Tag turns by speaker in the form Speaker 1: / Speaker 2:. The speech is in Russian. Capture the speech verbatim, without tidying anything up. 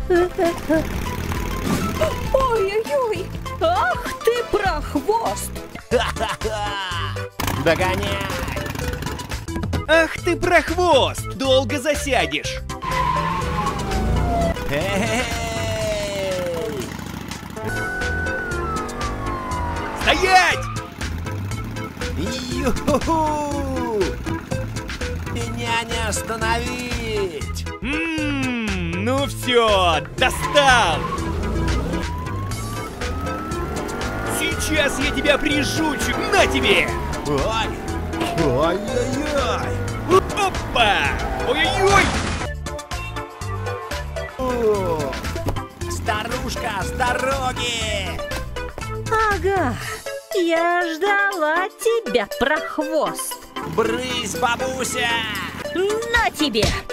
Speaker 1: Ой-ой-ой! Ах ты, прохвост!
Speaker 2: Догоняй!
Speaker 3: Ах ты, прохвост! Долго засядешь!
Speaker 2: Эй!
Speaker 3: Стоять!
Speaker 2: Ю-ху-ху! Меня не остановить!
Speaker 3: Ммм, ну все, достал! Сейчас я тебя прижучу! На тебе!
Speaker 2: Ой! Ой-ой-ой!
Speaker 3: Опа! Ой-ой-ой!
Speaker 2: О! Старушка, с дороги!
Speaker 1: Ага, я ждала тебя, прохвост.
Speaker 2: Брысь, бабуся!
Speaker 1: На тебе!